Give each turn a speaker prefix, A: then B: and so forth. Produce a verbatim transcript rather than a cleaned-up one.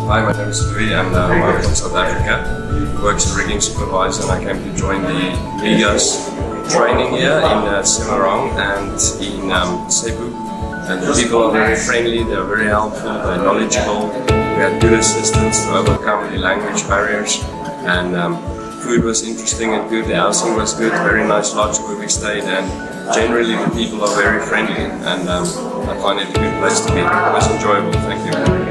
A: Hi, my name is Louis and uh, I'm from South Africa. Work as a rigging supervisor, and I came to join the MIGAS training here in uh, Semarang and in um, Cebu. And the people are very friendly, they're very helpful, they're knowledgeable. We had good assistance to overcome the language barriers, and um, food was interesting and good, the housing was good, very nice lodge where we stayed, and generally the people are very friendly, and um, I find it a good place to be. It was enjoyable. Thank you.